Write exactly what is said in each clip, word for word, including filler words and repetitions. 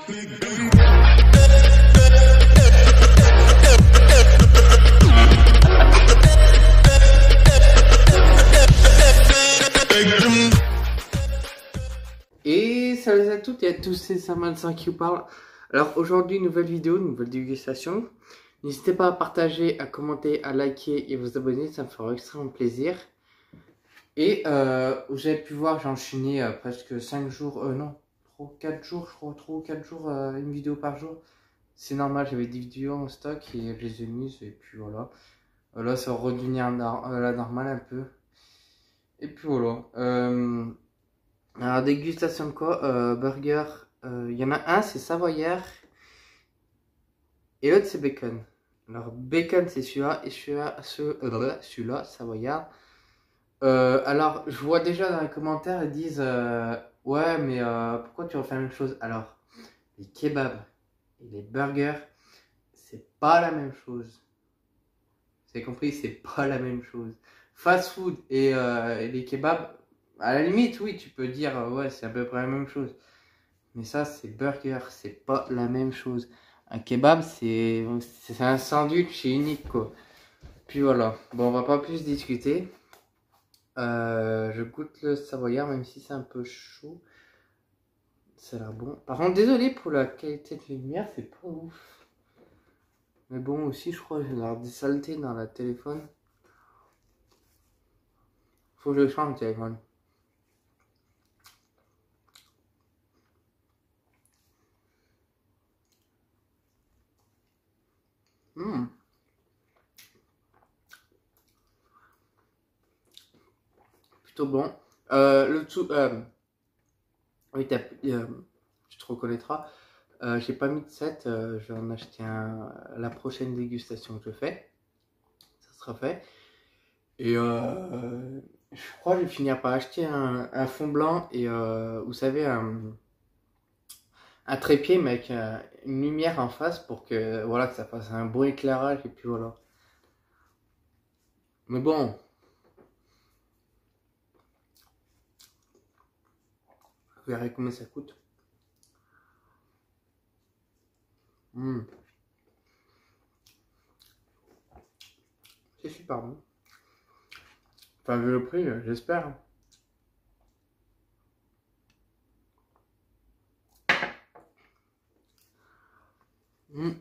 Et salut à toutes et à tous, c'est Saman qui vous parle. Alors aujourd'hui, nouvelle vidéo, nouvelle dégustation. N'hésitez pas à partager, à commenter, à liker et vous abonner, ça me fera extrêmement plaisir. Et euh, vous avez pu voir, j'ai enchaîné euh, presque cinq jours, euh, non, trois, quatre jours, je crois, trois ou quatre jours, euh, une vidéo par jour. C'est normal, j'avais des vidéos en stock et je les ai mises et puis voilà. Euh, là, ça va redevenir à la normale un peu. Et puis voilà. Euh, alors, dégustation de quoi euh, Burger. Il euh, y en a un, c'est savoyard. Et l'autre, c'est bacon. Alors, bacon, c'est celui-là. Et celui-là, ce, euh, celui-là, savoyard. Euh, alors, je vois déjà dans les commentaires, ils disent euh, ouais, mais euh, pourquoi tu refais la même chose? Alors, les kebabs et les burgers, c'est pas la même chose. Vous avez compris? C'est pas la même chose. Fast food et, euh, et les kebabs, à la limite, oui, tu peux dire euh, ouais, c'est à peu près la même chose. Mais ça, c'est burger, c'est pas la même chose. Un kebab, c'est un sandwich unique, quoi. Puis voilà. Bon, on va pas plus discuter. Euh, je goûte le savoyard, même si c'est un peu chaud. Ça a l'air bon. Par contre, désolé pour la qualité de lumière, c'est pas ouf. Mais bon, aussi, je crois que j'ai l'air des saletés dans la téléphone. Faut que je change le téléphone. Mmh. Plutôt bon. Euh, le dessous, euh, oui, euh, tu te reconnaîtras. Euh, j'ai pas mis de set, euh, je vais en acheter un la prochaine dégustation que je fais. Ça sera fait. Et euh, je crois que je vais finir par acheter un, un fond blanc et euh, vous savez, un, un trépied mais avec euh, une lumière en face pour que, voilà, que ça fasse un beau éclairage et puis voilà. Mais bon. Vous verrez combien ça coûte. Mmh. C'est super bon. Enfin, vu le prix, j'espère. Mmh.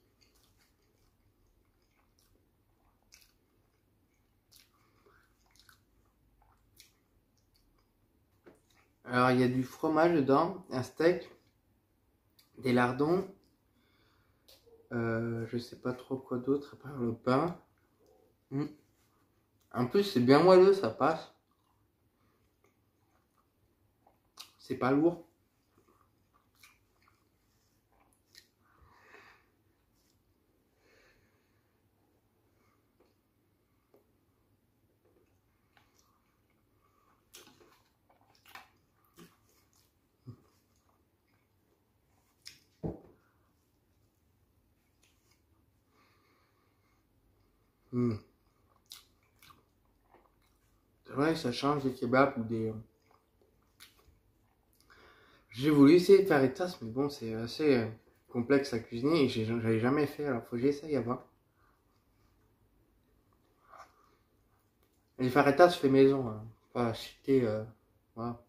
Alors, il y a du fromage dedans, un steak, des lardons, euh, je sais pas trop quoi d'autre à part le pain. Mmh. En plus, c'est bien moelleux, ça passe. C'est pas lourd. Mmh. C'est vrai que ça change des kebabs ou des... J'ai voulu essayer de faire des tasses, mais bon, c'est assez euh, complexe à cuisiner et j'avais jamais fait, alors faut que j'essaye avant. Les fajitas, je fais maison, hein. Pas acheter, euh, voilà.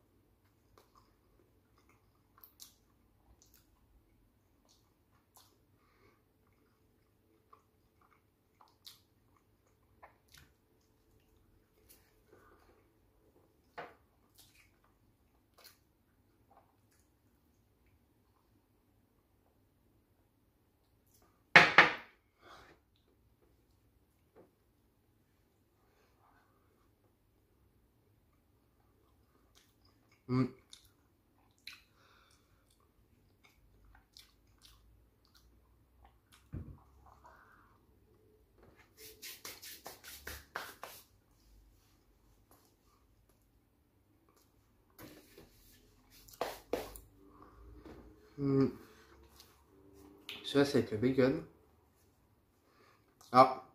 Mmh. Mmh. Ça, c'est avec le bacon. Ah.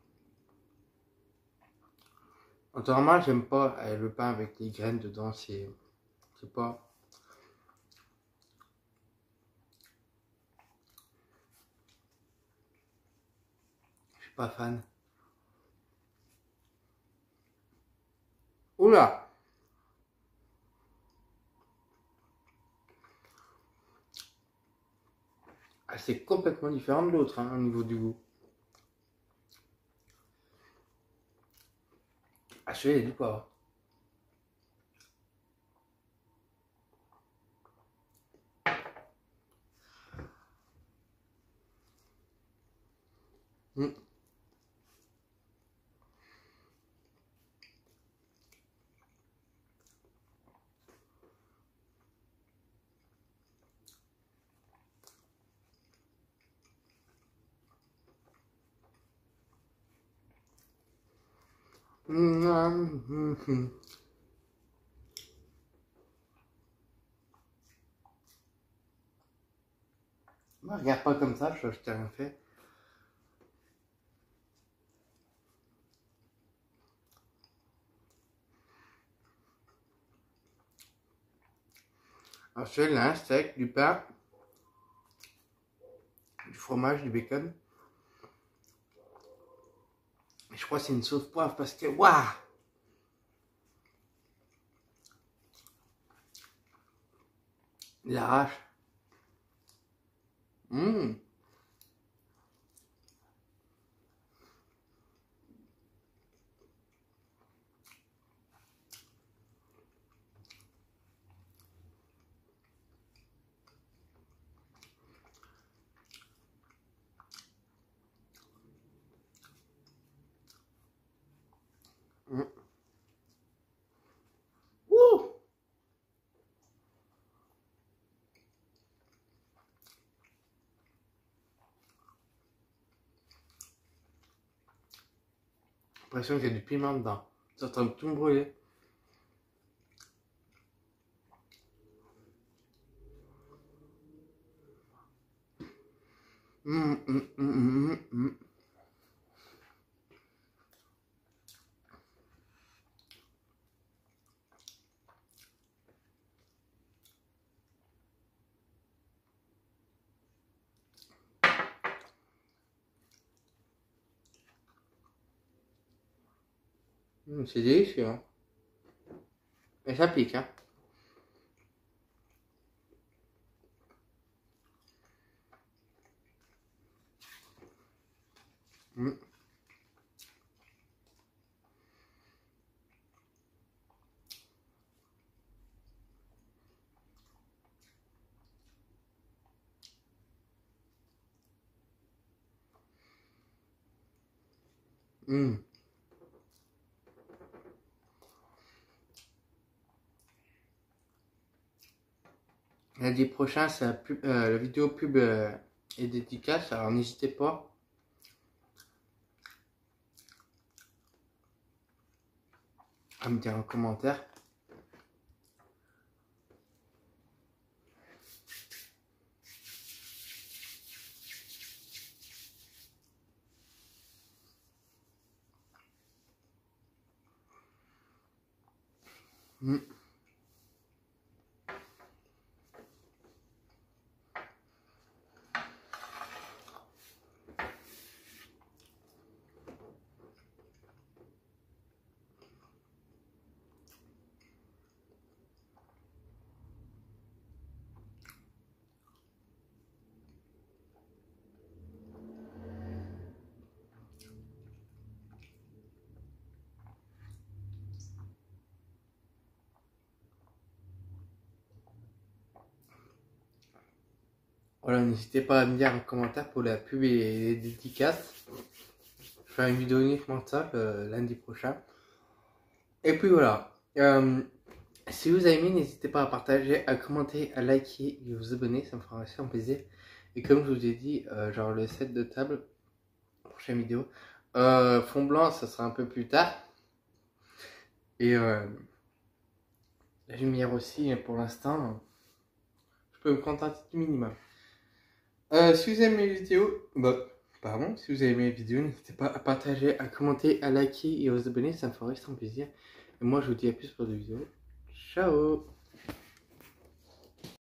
Autrement, j'aime pas euh, le pain avec les graines dedans, c'est... C'est pas... Pas fan. Oula! Ah, c'est complètement différent de l'autre hein, au niveau du goût. Ah, celui-là, il y a du poivre. Mmh. Mmh, mmh, mmh. Me regarde pas comme ça, je, je t'ai rien fait. Alors celui-là, un steak, du pain, du fromage, du bacon. Et je crois que c'est une sauce poivre parce que waouh, il arrache. Mmh. Mmh. Ouh. J'ai l'impression qu'il y a du piment dedans. C'est en train de tout me brûler. Mmh, mmh, mmh, mmh, mmh. Mmh, c'est délicieux. Hein. Et ça pique. Hein. Mmh. Mmh. Lundi prochain, c'est la, pub, euh, la vidéo pub euh, et dédicace, alors n'hésitez pas à me dire en commentaire. Mmh. Voilà, n'hésitez pas à me dire en commentaire pour la pub et les dédicaces. Je ferai une vidéo uniquement de ça le lundi prochain. Et puis voilà. Euh, si vous avez aimé, n'hésitez pas à partager, à commenter, à liker et à vous abonner. Ça me fera aussi un plaisir. Et comme je vous ai dit, euh, genre le set de table, prochaine vidéo. Euh, fond blanc, ça sera un peu plus tard. Et euh, la lumière aussi, pour l'instant, je peux me contenter du minimum. Euh, si vous aimez mes vidéos, bah, pardon, si vous avez aimé les vidéos, n'hésitez pas à partager, à commenter, à liker et à vous abonner, ça me ferait extrêmement plaisir. Et moi, je vous dis à plus pour des vidéos. Ciao!